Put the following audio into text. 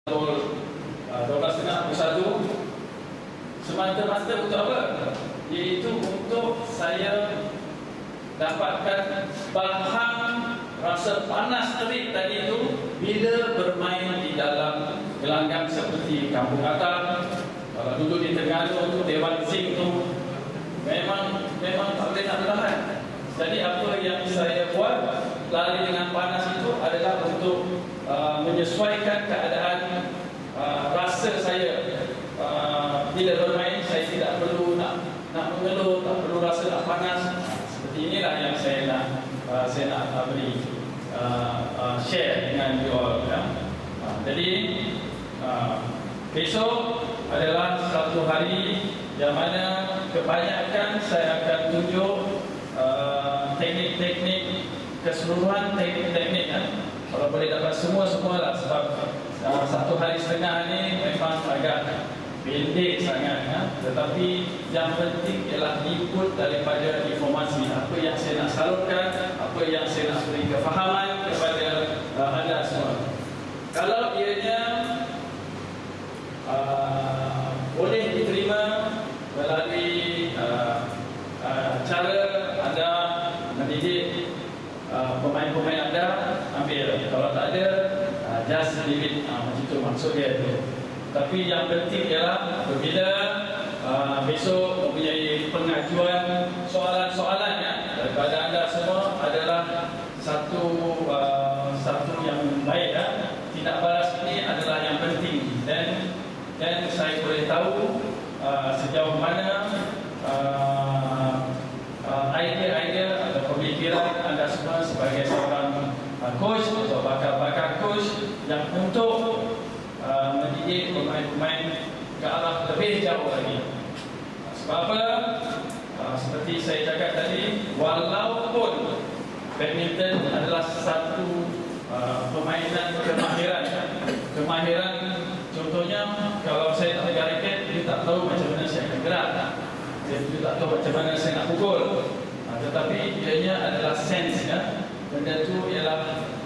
12.31 semata-mata untuk apa? Iaitu untuk saya dapatkan bahan rasa panas terik tadi itu bila bermain di dalam gelanggang seperti Kampung Atas. Kalau dulu di Terengganu tu Dewan Zik tu memang tak boleh nak bertahan. Jadi apa yang saya buat lari dengan panas itu adalah untuk menyesuaikan keadaan rasa saya. Bila bermain saya tidak perlu nak mengeluh, tak perlu rasa nak panas. Seperti inilah yang saya nak beri share dengan you all ya. Jadi besok adalah satu hari yang mana kebanyakan saya akan tunjuk teknik-teknik keseluruhan teknik-teknik kan. Kalau boleh dapat semua lah sebab satu hari setengah ni memang agak pendek sangat ya. Tetapi yang penting ialah input daripada informasi apa yang saya nak salurkan, apa yang saya nak beri kefahaman kepada anda semua. Kalau ianya boleh diterima melalui cara anda mendidik pemain-pemain anda, ambil. Kalau tak ada, just leave it. Macam itu maksud dia tu. Tapi yang penting ialah apabila besok mempunyai pengajuan soalan-soalan ya, daripada anda semua adalah satu yang baik ya. Tidak balas ini adalah yang penting dan saya boleh tahu sejauh mana idea-idea atau pemikiran anda semua sebagai seorang coach atau bakal coach yang untuk mendidik pemain-pemain ke arah lebih jauh lagi. Sebab apa? Seperti saya cakap tadi, walaupun badminton adalah satu permainan kemahiran, contohnya kalau saya tak pegang raket, dia tak tahu macam mana saya akan gerak, dia tak tahu macam mana saya nak pukul. Tetapi ianya adalah sense ya. Benda tu ialah